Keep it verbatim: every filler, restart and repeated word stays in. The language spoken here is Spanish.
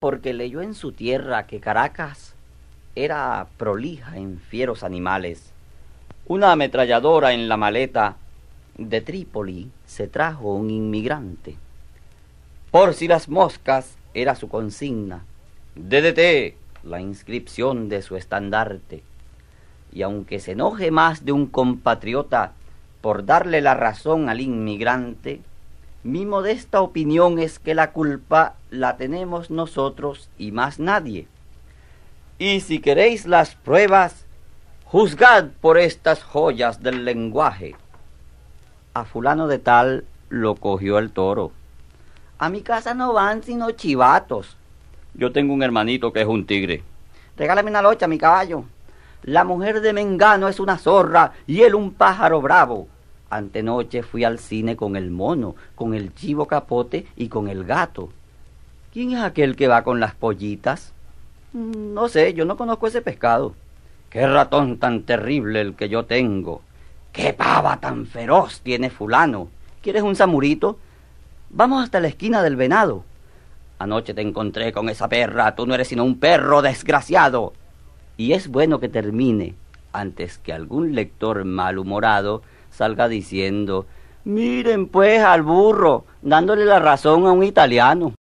porque leyó en su tierra que Caracas era prolija en fieros animales. Una ametralladora en la maleta de Trípoli se trajo un inmigrante. Por si las moscas era su consigna. D D T, la inscripción de su estandarte. Y aunque se enoje más de un compatriota por darle la razón al inmigrante, mi modesta opinión es que la culpa la tenemos nosotros y más nadie. Y si queréis las pruebas, juzgad por estas joyas del lenguaje. A fulano de tal lo cogió el toro. A mi casa no van sino chivatos. Yo tengo un hermanito que es un tigre. Regálame una locha, mi caballo. La mujer de Mengano es una zorra y él un pájaro bravo. Antenoche fui al cine con el mono, con el chivo capote y con el gato. ¿Quién es aquel que va con las pollitas? No sé, yo no conozco ese pescado. ¡Qué ratón tan terrible el que yo tengo! ¡Qué pava tan feroz tiene fulano! ¿Quieres un samurito? Vamos hasta la esquina del venado. Anoche te encontré con esa perra, tú no eres sino un perro desgraciado. Y es bueno que termine antes que algún lector malhumorado salga diciendo: miren pues al burro, dándole la razón a un italiano.